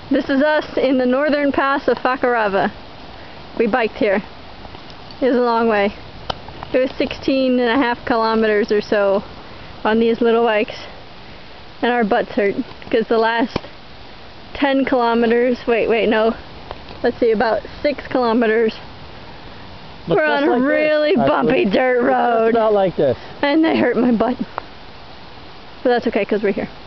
This is us in the northern pass of Fakarava. We biked here. It was a long way. It was 16.5 kilometers or so on these little bikes. And our butts hurt because the last 10 kilometers, let's see, about 6 kilometers, we're on a really bumpy dirt road. Not like this. And they hurt my butt. But that's okay because we're here.